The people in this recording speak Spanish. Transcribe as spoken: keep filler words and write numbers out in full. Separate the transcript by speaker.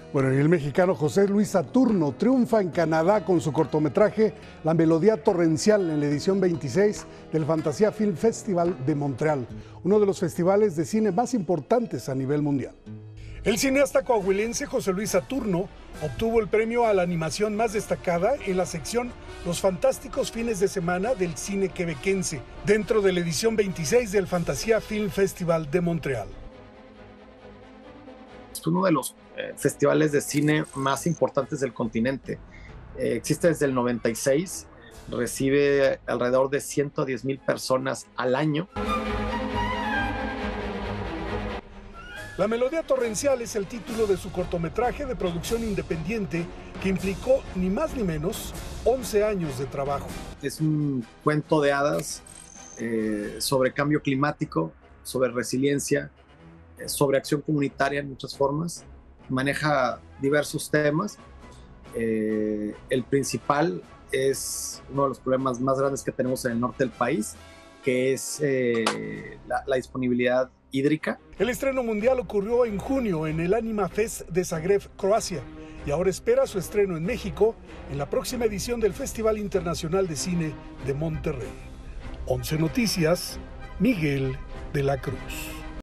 Speaker 1: Bueno, y el mexicano José Luis Saturno triunfa en Canadá con su cortometraje La Melodía Torrencial en la edición veintiséis del Fantasia Film Festival de Montreal, uno de los festivales de cine más importantes a nivel mundial. El cineasta coahuilense José Luis Saturno obtuvo el premio a la animación más destacada en la sección Los Fantásticos Fines de Semana del Cine Quebequense, dentro de la edición veintiséis del Fantasia Film Festival de Montreal.
Speaker 2: Es uno de los eh, festivales de cine más importantes del continente. Eh, existe desde el noventa y seis, recibe alrededor de ciento diez mil personas al año.
Speaker 1: La Melodía Torrencial es el título de su cortometraje de producción independiente que implicó ni más ni menos once años de trabajo.
Speaker 2: Es un cuento de hadas eh, sobre cambio climático, sobre resiliencia, eh, sobre acción comunitaria en muchas formas. Maneja diversos temas. Eh, el principal es uno de los problemas más grandes que tenemos en el norte del país, que es eh, la, la disponibilidad hídrica.
Speaker 1: El estreno mundial ocurrió en junio en el Anima Fest de Zagreb, Croacia, y ahora espera su estreno en México en la próxima edición del Festival Internacional de Cine de Monterrey. once Noticias, Miguel de la Cruz.